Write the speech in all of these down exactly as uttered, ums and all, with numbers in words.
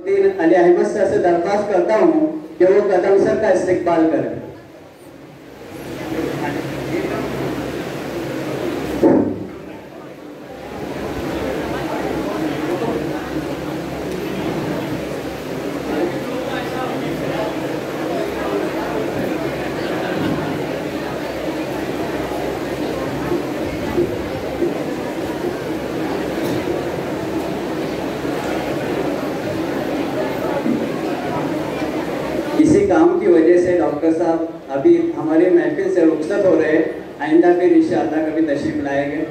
Fakhruddin Ali Ahmed sir से दरख्वास्त करता हूँ कि वो कदम सर का इस्तिकबाल करें। इसी काम की वजह से डॉक्टर साहब अभी हमारे महफिल से रुखसत हो रहे हैं। आइंदा फिर इंशाअल्लाह कभी तशरीफ लाएंगे।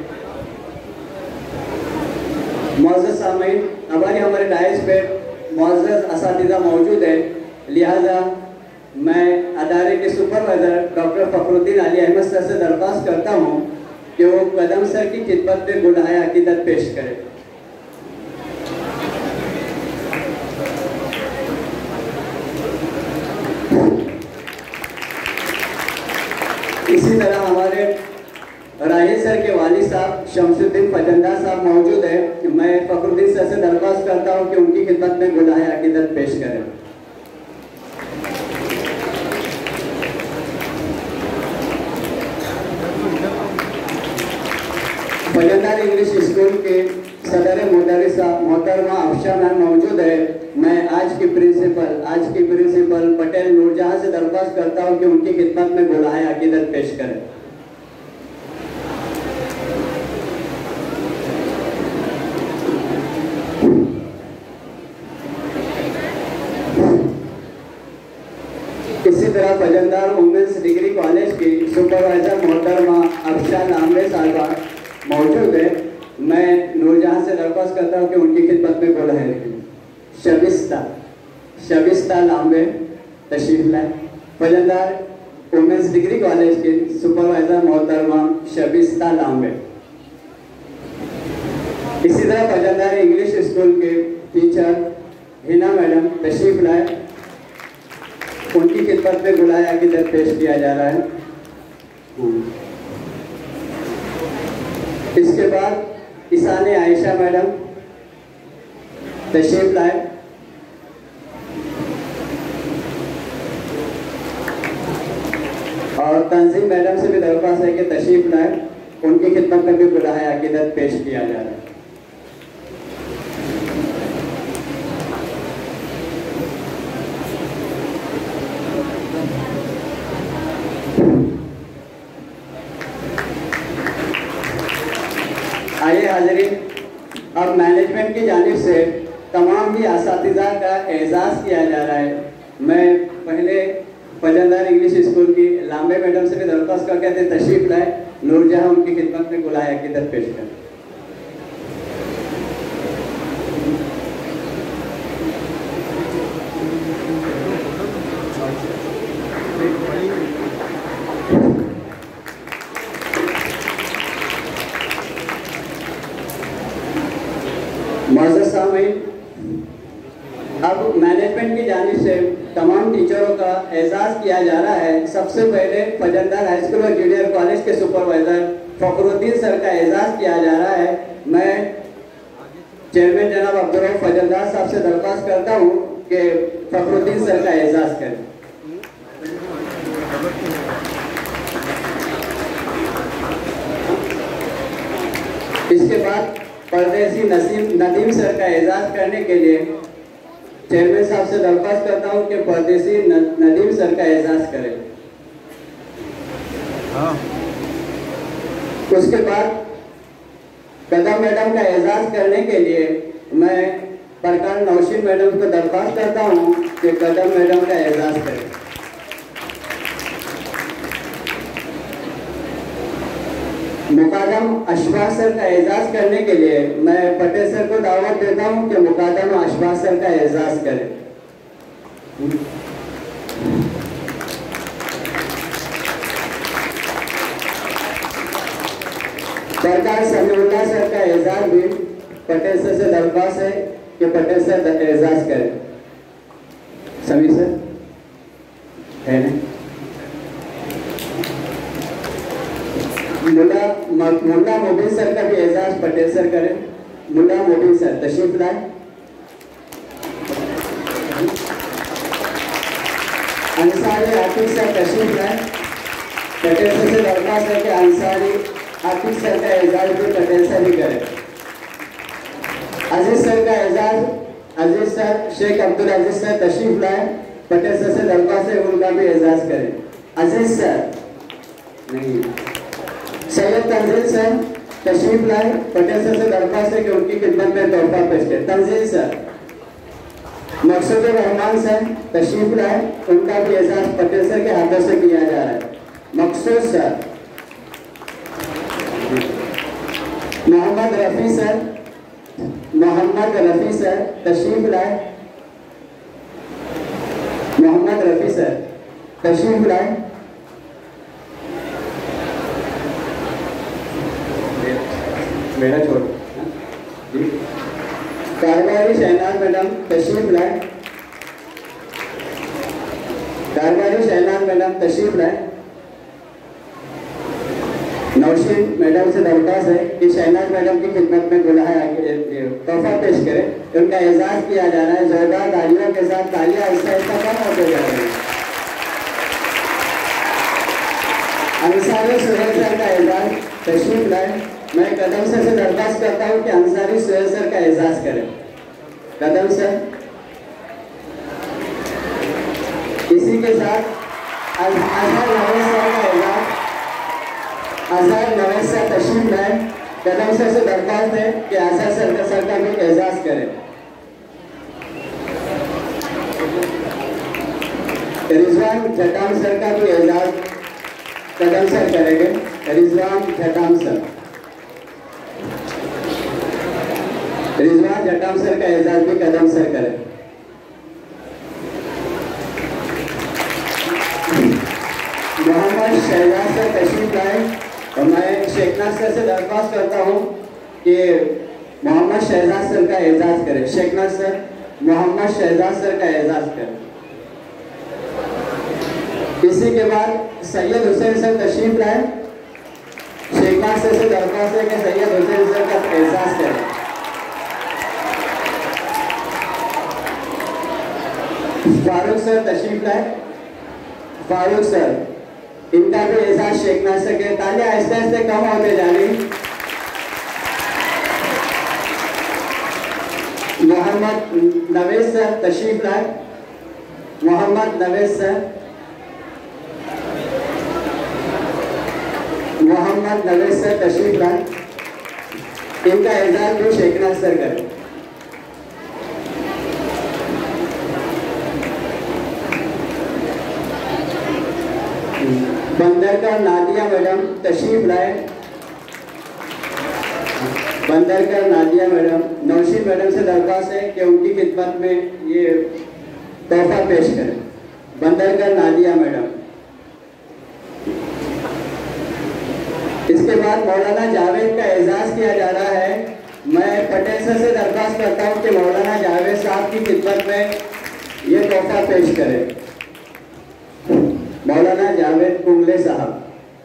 मुअज़्ज़ज़ सामीन, हमारे हमारे डाइस पे मुअज़्ज़ज़ असातिज़ा मौजूद है, लिहाजा मैं अदारे के supervisor doctor Fakhruddin Ali Ahmed sir से दरख्वास्त करता हूँ कि वो कदम सर की खिदमत में गुनाह अकीदत पेश करें। इसी तरह हमारे राहिल सर के वालिद साहब शमसुद्दीन फजंदार साहब मौजूद है। मैं फखरुद्दीन सर से दरख्वास्त करता हूं कि उनकी खिदमत में गुनाह अकीदत पेश करें। फजंदार इंग्लिश स्कूल के सदर मुदर्रिस मोहतरमा अफशा मैम मौजूद है। मैं आज की प्रिंसिपल आज की प्रिंसिपल पटेल नूरजहां से दरख्वास्त करता हूं कि उनकी खिदमत में गुनाह अकीदत पेश करें। इसी तरह फजंदार वुमेन्स डिग्री कॉलेज की सुपरवाइजर मोहतरमा अफशा लामरे साहबा मौजूद है। मैं नूरजहां से दरख्वास्त करता हूँ कि उनकी खिदमत में गुनाह है। शबिस्ता शबिस्ता लांबे तशरीफ लाए। फजंदार वुमेन्स डिग्री कॉलेज के सुपरवाइजर मोहतरमा शबिस्ता लांबे। इसी तरह फजंदार इंग्लिश स्कूल के टीचर हिना मैडम तशरीफ लाए। उनकी खिदमत में गुनाह अकीदत पेश किया जा रहा है। इसके बाद इसाने आयशा मैडम तशरीफ लाए। और तंजीम मैडम से भी दरख्वास्त है कि तशरीफ लाए। उनकी खिदमत में भी गुनाह अकीदत पेश किया जा रहा है। आइए हाज़रीन, अब मैनेजमेंट की जानिब से तमाम ही असातिज़ा का एजाज़ किया जा रहा है। मैं पहले फजंदार इंग्लिश स्कूल की लांबे मैडम से भी दरख्वास्त करके थे तशरीफ लाए। नूरजहां उनकी खिदमत में गुनाह अकीदत पेश करें। मुअज़्ज़ज़ सामीन, अब मैनेजमेंट की जानिब से तमाम टीचरों का एजाज़ किया जा रहा है। सबसे पहले फजंदार हाई स्कूल और जूनियर कॉलेज के सुपरवाइज़र फखरुद्दीन सर का एजाज़ किया जा रहा है। मैं चेयरमैन जनाब अब्दुर्रऊफ़ फजंदार साहब से दरख्वास्त करता हूँ कि फखरुद्दीन सर का एजाज़ करें। इसके बाद परदेसी नसीम नदीम सर का एजाज़ करने के लिए चेयरमैन साहब से दरख्वास्त करता हूं कि परदेसी नदीम सर का एजाज़ करें। हाँ। उसके बाद कदम मैडम का एजाज़ करने के लिए मैं प्रकार नौशीन मैडम को दरख्वास्त करता हूं कि कदम मैडम का एजाज़ करें। मुकादम अशफाक सर का एजाज़ करने के लिए मैं पटेल सर को दावत देता हूं कि मुकादम अशफाक सर का एजाज़ करें। सरकार समीउल्लाह सर का एजाज़ भी पटेल सर से दरख्वास्त है कि पटेल सर एजाज़ करें। समीर सर है ना? मुल्ला मुल्ला मोबिन सर का भी एजाज़ पटेल सर करें। मुल्ला मोबिन सर तशरीफ लाए। अंसारी आतिक सर तशरीफ लाए। पटेल सर से दरख्वास्त है कि अंसारी आतिक सर का एजाज भी पटेल सर ही करें। अजीज सर का एजाज अजीज सर शेख अब्दुल अजीज सर तशरीफ लाए। पटेल सर से दरख्वास्त है उनका भी एजाज करें। अजीज सर नहीं, सैयद तंजील सर तशरीफ लाए। पटेल सर से दरख्वास्त है कि उनकी खिदमत में तोहफा पेश करें। तंजील सर। मकसूद रहमान सर तशरीफ लाए, उनका भी एजाज पटेल सर के हाथों से किया जा रहा है। Maqsood sir. Mohammad Rafi sir Mohammad Rafi sir तशरीफ लाए। मोहम्मद रफी सर तशरीफ लाए। मेरा छोड़ कारवारी शहनाज मैडम तशरीफ लाए। कारवारी शहनाज मैडम तशरीफ लाए। नौशीन मैडम से दरख्वास्त है कि शहनाज मैडम की खिदमत में गुलाह तोहफा पेश करें। उनका एजाज किया जा रहा है। जोरदार तालियों के साथ तालियां आहिस्ता आहिस्ता कम होते जा रही हैं। अंसारी सुहेल सर का एजाज तशरीफ लाए। मैं कदम सर से दरख्वास्त करता हूँ कि अंसारी सुहेल सर का एजाज करें। कदम सर। इसी के साथ अजहर नवेद सर का एजाज अजहर नवेद सर तशरीफ लाए। कदम सर से दरख्वास्त है कि अजहर सर का सर का भी एजाज करें। रिजवान झटाम सर का भी एजाज कदम सर करेंगे। रिजवान झटाम सर रिजवान झटाम सर का एजाज भी कदम सर करें। मोहम्मद शहजाद सर तशरीफ लाए और मैं शेखनाज सर से दरख्वास्त करता हूँ कि मोहम्मद शहजाद सर का एजाज करें। शेखनाज सर मोहम्मद शहजाद सर का एजाज करें। इसी के बाद सैयद हुसैन सर तशरीफ लाए। शेखनाज सर से दरख्वास्त है कि सैयद हुसैन सर का एजाज करें। फारूक सर तशरीफ लाए। फारूक सर इनका भी एजाज शेखनाज सर के। तालियां आहिस्ते आहिस्ते कम होते जा रही। मोहम्मद नवेद सर तशरीफ लाए। मोहम्मद नवेद सर मोहम्मद नवेद सर तशरीफ लाए। इनका एजाज भी शेखनाज सर करें। बंदरकर नादिया मैडम तशरीफ लाए। बंदरकर नादिया मैडम नौशीन मैडम से दरख्वास्त है कि उनकी खिदमत में ये तोहफा पेश करें। बंदरकर नादिया मैडम। इसके बाद मौलाना जावेद का एजाज किया जा रहा है। मैं पटेल सर से दरख्वास्त करता हूँ कि मौलाना जावेद साहब की खिदमत में ये तोहफा पेश करें। मौलाना जावेद कुंबले साहब।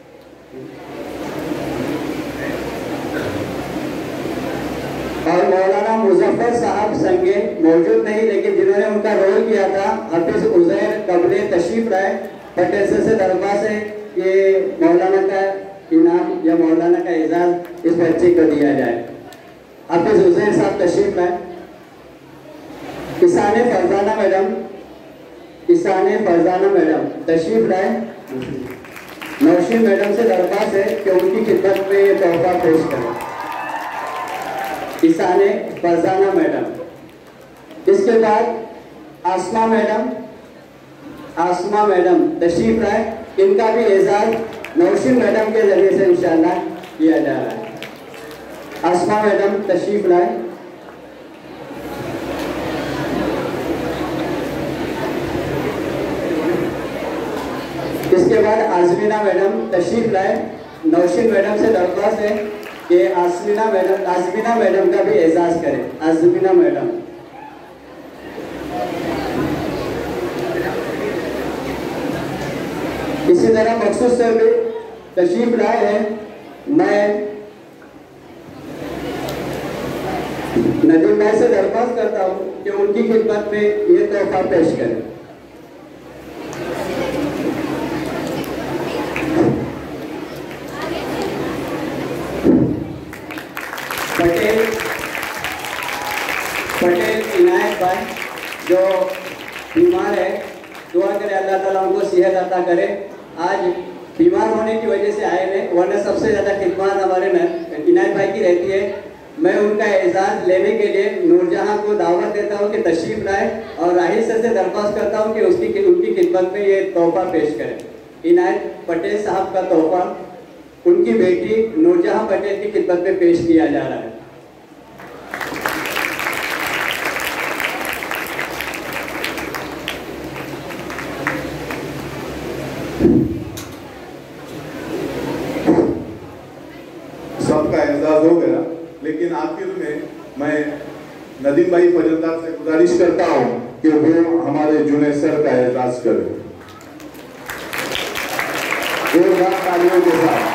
और मौलाना मुजफ्फर साहब संगे मौजूद नहीं, लेकिन जिन्होंने उनका रोल किया था, हाफिज उजैर कबले तशरीफ लाए। पटेल सर से दरख्वास्त है कि मौलाना का इनाम या मौलाना का एजाज इस बच्चे को दिया जाए। हाफिज उजैर साहब तशरीफ लाए। इसाने फरजाना मैडम इसाने फरजाना मैडम तशरीफ लाए। नौशीन मैडम से दरख्वास्त है कि उनकी खिदमत में ये तोहफा पेश करें। इसाने फरजाना मैडम। इसके बाद आसमा मैडम आसमा मैडम तशरीफ लाए। इनका भी एजाज नौशीन मैडम के जरिए से इंशाअल्लाह किया जा रहा है। आसमा मैडम तशरीफ लाए। इसके बाद आजमीना मैडम तशरीफ लाए। नौशीन मैडम से दरख्वास्त है कि आजमीना मैडम आजमीना मैडम का भी एजाज करें। आजमीना मैडम। इसी तरह मखसूस सर भी तशरीफ लाए हैं। मैं नदीम भाई से दरख्वास्त करता हूँ कि उनकी खिदमत में ये तोहफा पेश करें। पाए। जो बीमार है दुआ करें अल्लाह ताला उनको सेहत अता करे। आज बीमार होने की वजह से आए हैं, वरना सबसे ज़्यादा खिदमत हमारे इनायत भाई की रहती है। मैं उनका एजाज़ लेने के लिए नूरजहां को दावत देता हूं कि तशरीफ़ लाए और राहिल सर से दरख्वास्त करता हूं कि उसकी उनकी खिदमत में ये तोहफा पेश करें। इनायत पटेल साहब का तोहफा उनकी बेटी नूरजहां पटेल की खिदमत में पेश किया जा रहा है। सबका एहसास हो गया, लेकिन आखिर में मैं नदीम भाई फजलदार से गुजारिश करता हूं कि वो हमारे जुनैद सर का एहसास करें जोरदार तालियों के साथ।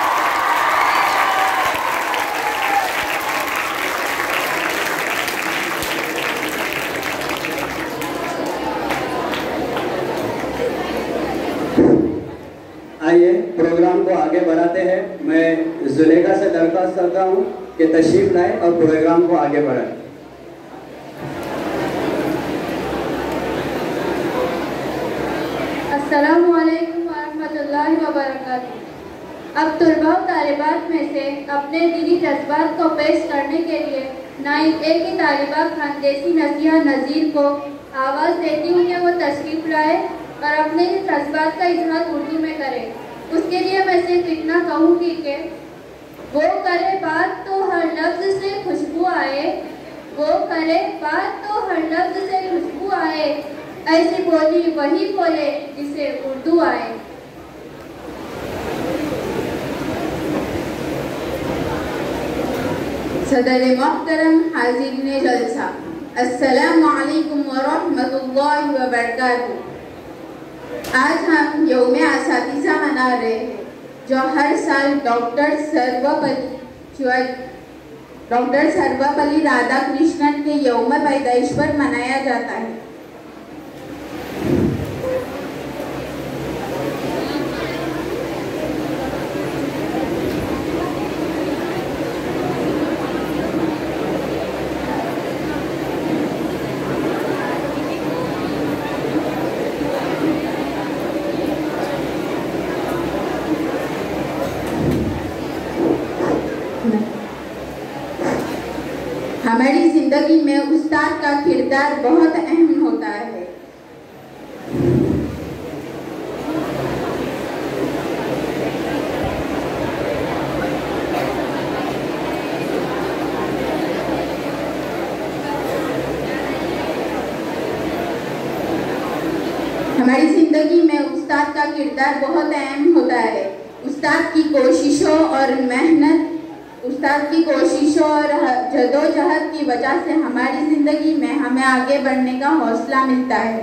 आइए प्रोग्राम को आगे बढ़ाते हैं। मैं जुलेखा से दरख्वास्त करता हूं कि तशरीफ लाए और प्रोग्राम को आगे बढ़ाएं। अस्सलामु अलैकुम वरहमतुल्लाहि वबरकातुहू। अब तुलबा व तालिबात में से अपने दीनी जज्बात को पेश करने के लिए नाइब ए की तालिबा खानदेसी नसीहा नज़ीर को आवाज़ देती हूँ कि वो तशरीफ लाए और अपने जज्बात का इजहार उर्दू में करे। उसके लिए मैं सिर्फ इतना कहूँगी कि वो करे बात तो हर लफ्ज़ से खुशबू आए, वो करे बात तो हर लफ्ज़ से खुशबू आए, ऐसी बोली वही बोले जिसे उर्दू आए। सदर मोहतरम हाज़िरीन जलसा, अस्सलामु अलैकुम वरहमतुल्लाहि वबरकातुहू। आज हम यौम असातिज़ा मना रहे हैं, जो हर साल डॉक्टर सर्वपल्ली डॉक्टर सर्वपल्ली राधाकृष्णन के यौम पैदाइश पर मनाया जाता है। हमारी जिंदगी में उस्ताद का किरदार बहुत अहम होता है। हमारी जिंदगी में उस्ताद का किरदार बहुत अहम होता है। उस्ताद की कोशिशों और मेहनत उस्ताद की कोशिशों और जदोजहद की वजह से हमारी ज़िंदगी में हमें आगे बढ़ने का हौसला मिलता है।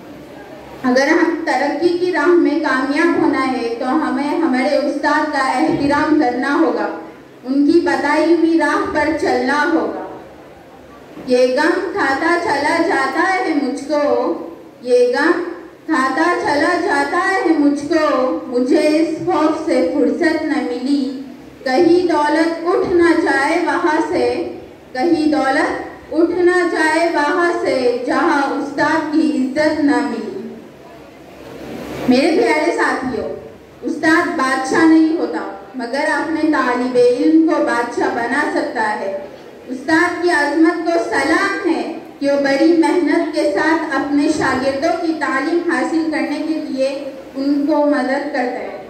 अगर हम तरक्की की राह में कामयाब होना है तो हमें हमारे उस्ताद का एहतराम करना होगा, उनकी बताई हुई राह पर चलना होगा। ये गम खाता चला जाता है मुझको, ये गम खाता चला जाता है मुझको, मुझे इस खौफ से फुर्सत न मिली कहीं दौलत उठ ना जाए वहाँ से, कहीं दौलत उठ ना जाए वहाँ से जहाँ उस्ताद की इज्जत न मिली। मेरे प्यारे साथियों, उस्ताद बादशाह नहीं होता, मगर अपने तालिबे इल्म को बादशाह बना सकता है। उस्ताद की अजमत को सलाम है कि वो बड़ी मेहनत के साथ अपने शागिर्दों की तालीम हासिल करने के लिए उनको मदद करता है।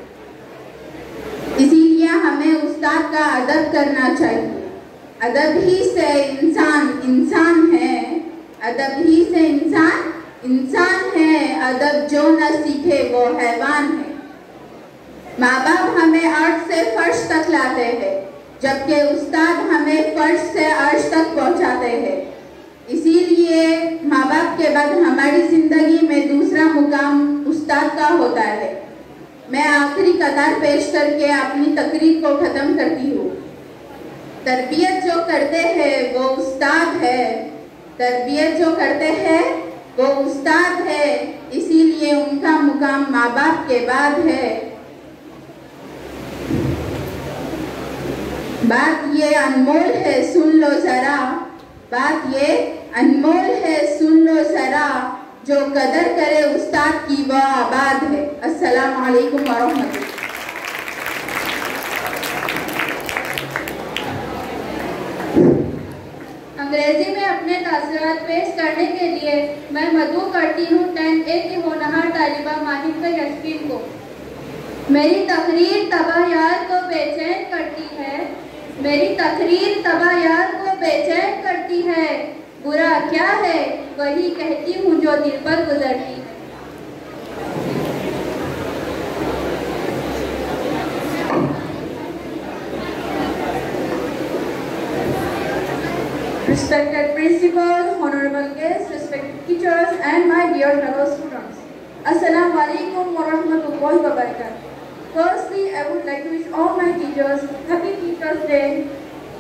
इसीलिए हमें उस्ताद का अदब करना चाहिए। अदब ही से इंसान इंसान है, अदब ही से इंसान इंसान है, अदब जो न सीखे वो हैवान है। माँ बाप हमें अर्श से फर्श तक लाते हैं, जबकि उस्ताद हमें फर्श से अर्श तक पहुँचाते हैं। इसीलिए माँ बाप के बाद हमारी ज़िंदगी में दूसरा मुकाम उस्ताद का होता है। मैं आखिरी कतार पेश करके अपनी तकरीर को ख़त्म करती हूँ। तरबियत जो करते हैं वो उस्ताद है, तरबियत जो करते हैं वो उस्ताद है, इसीलिए उनका मुकाम माँ बाप के बाद है। बात ये अनमोल है, सुन लो ज़रा, बात ये अनमोल है, सुन लो जरा, जो कदर करे उस्ताद की वो आबाद है। अस्सलाम वालेकुम वरहमतुल्लाह। अंग्रेजी में अपने तासुरात पेश करने के लिए मैं मदऊ करती हूँ टेन ए की होनहार तालिबा माहिद यशकीन को। मेरी तकरीर तबायात को बेचैन करती है, मेरी तकरीर तबायात को बेचैन करती है। बुरा क्या है वही कहती हूँ जो दिल पर गुजरती है। Respected principal, honorable guests, respected teachers, and my dear fellow students. Assalamu alaikum wa rahmatullahi wa barakatuh. Firstly, I would like to wish all my teachers Happy Teachers Day.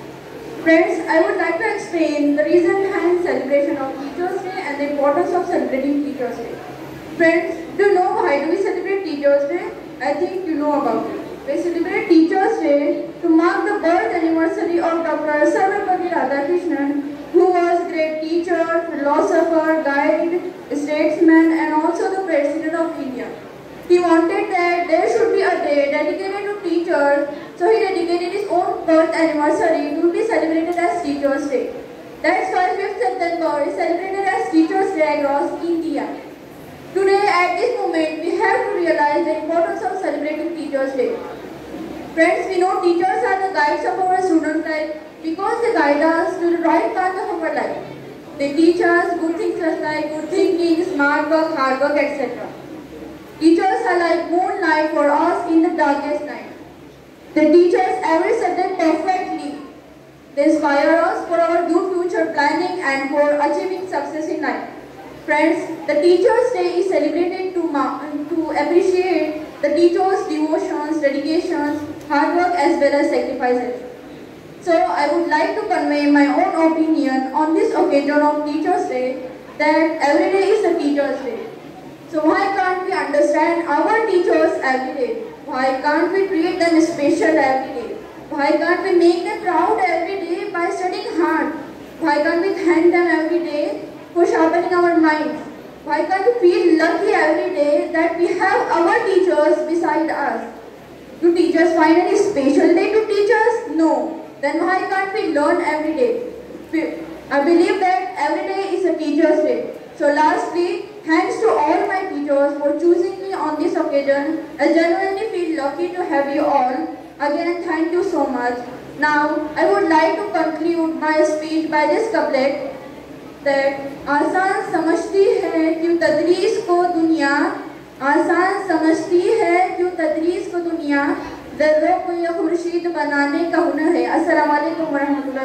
Friends, I would like to explain the reason behind celebration of Teachers Day and the importance of celebrating Teachers Day. Friends, do you know why do we celebrate Teachers Day? I think you know about it. We celebrate Teachers Day to mark the birth anniversary of Doctor Sarvepalli Radhakrishnan, who was a great teacher, philosopher, guide, statesman, and also the President of India. He wanted that there should be a day dedicated to teachers, so he dedicated his own birth anniversary to be celebrated as Teachers Day. That's why fifth September is celebrated as Teachers Day across India. Today, at this moment, we have to realize the importance of celebrating Teachers Day. Friends, we know teachers are the guides of our student life because they guide us to the right path of our life. They teach us good things like good thinking, smart work, hard work, et cetera. Teachers are like moonlight for us in the darkest night. They teach us every subject perfectly. They inspire us for our good future planning and for achieving success in life. Friends, the Teachers' Day is celebrated to, to appreciate the teachers' devotions, dedications, hard work as well as sacrifices. So I would like to convey my own opinion on this occasion of Teachers' Day that every day is a Teachers' Day. So why can't we understand our teachers every day? Why can't we treat them special every day? Why can't we make them proud every day by studying hard? Why can't we thank them every day for sharpening our minds? Why can't we feel lucky every day that we have our teachers beside us? Do teachers find any special day to teach us? No. Then why can't we learn every day? I believe that every day is a Teachers' Day. So lastly, thanks to all my teachers for choosing me on this occasion. I genuinely feel lucky to have you all. Again, thank you so much. Now, I would like to conclude my speech by this couplet that आसान समझती है क्यों तदरीस को दुनिया, आसान समझती है क्यों तदरीस को दुनिया, ज़र्रों को ये खुर्शीद बनाने का हुनर है। अस्सलाम वालेकुम वरहमतुल्लाहि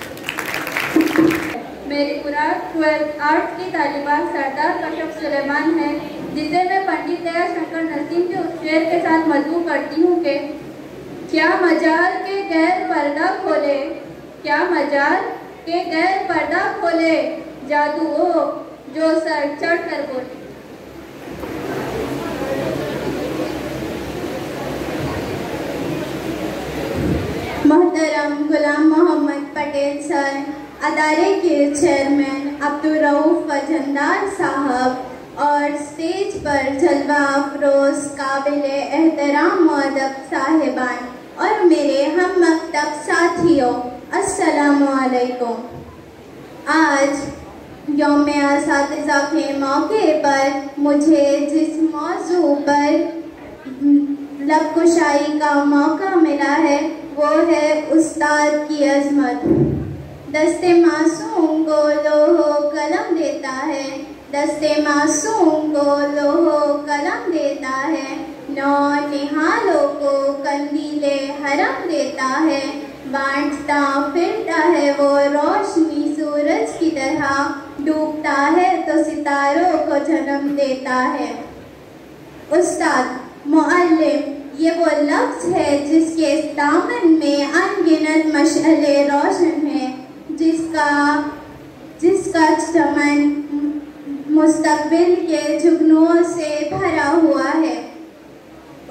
वबरकातुहू। मेरी मुराद ट्वेल्थ आर्ट की तालिबा सरदार कशफ सुलेमान है, जिसे मैं पंडित दया शंकर नसीम के उस शेर के साथ मदऊ करती हूँ कि क्या मजाल के गैर पर्दा खोले, क्या मजाल के गैर पर्दा खोले, जादू ओ जो सर चढ़ कर बोले। मोहतरम गुलाम मोहम्मद पटेल सर, अदारे के चेयरमैन अब्दुल रऊफ वजनदार साहब और स्टेज पर जलवा अफरोज काबिले एहतराम मुअद्दब साहिबान और मेरे हम मकतब साथियों, अस्सलामु अलैकुम। आज यौम असातिज़ा के मौके पर मुझे जिस मौजू पर लबकुशाई का मौका मिला है वो है उस्ताद की अज़मत। दस्ते मासूम को लोहो कलम देता है, दस्ते मासूम को लोहो कलम देता है, नौ निहालों को कंदीले हरम देता है, बांटता फिरता है वो रोशनी सूरज की तरह, डूबता है तो सितारों को जन्म देता है। उस्ताद, मुअल्लिम, ये वो लफ्ज़ है जिसके दामन में अनगिनत मशअले रोशन है, जिसका जिसका चमन मुस्तकबिल के जुगनुओं से भरा हुआ है।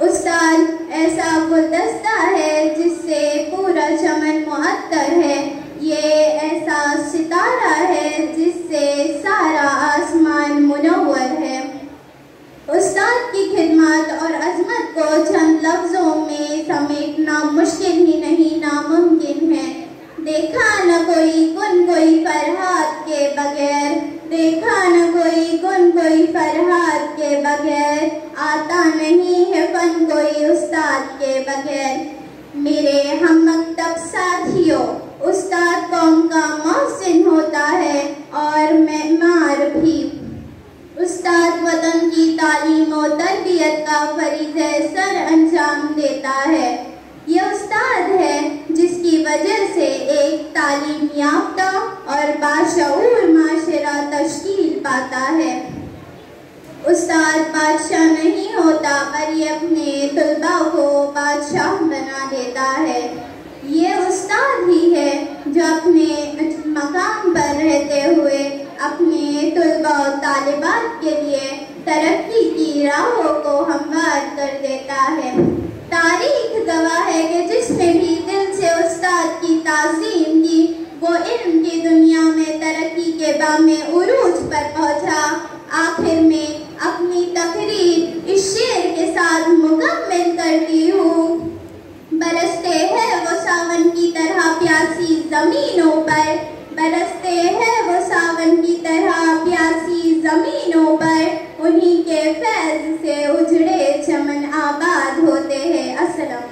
उस्ताद ऐसा गुलदस्ता है जिससे पूरा चमन मुअत्तर है, ये ऐसा सितारा है जिससे सारा आसमान मुनव्वर है। उस्ताद की खिदमत और अजमत को चंद लफ्जों में समेटना मुश्किल ही नहीं नामुमकिन है। देखा न कोई गुन कोई फरहाद के बगैर, देखा न कोई गुन कोई फरहाद के बगैर, आता नहीं है फन कोई उस्ताद के बगैर। मेरे हम मकतब साथियों, उस्ताद कौम का मोहसिन होता है और मेमार भी। उस्ताद वतन की तालीम और तरबियत का फरीज़े सर अंजाम देता है। ये उस्ताद है जिसकी वजह से एक तालीम याफ्ता और बाशऊर माशरा तश्कील पाता है। उस्ताद बादशाह नहीं होता पर ये अपने तुलबा को बादशाह बना देता है। ये उस्ताद ही है जो अपने मकाम पर रहते हुए अपने तुलबा और तालिबात के लिए तरक्की की राहों को हमवार कर देता है। तारीख गवाह है कि जिसने भी दिल से उस्ताद की ताज़ीम की वो इल्म की दुनिया में तरक्की के बामे उरूज पर पहुंचा। आखिर में अपनी तकरीर इस शेर के साथ मुकम्मल करती हूँ। बरसते हैं वो सावन की तरह प्यासी जमीनों पर, बरसते हैं वो सावन की तरह प्यासी जमीनों पर, उन्हीं के फैज़ से उजड़े चमन आबाद होते हैं। अस्सलाम।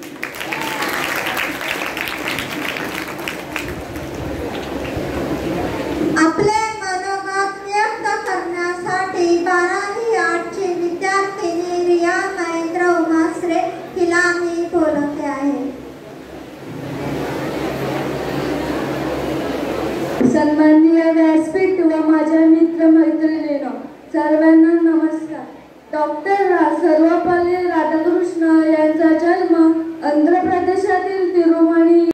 आपले मनोगत व्यक्त करण्यासाठी बारावी आठची विद्यार्थिनी रिया महेंद्र उमासरे हिला मी बोलवते आहे। सन्माननीय व्यासपीठ व माझ्या मित्र मैत्रिणींनो, सर्वांना नमस्कार। डॉक्टर सर्वपल्ली राधाकृष्ण यांचा जन्म आंध्र प्रदेशातील तिरुमणी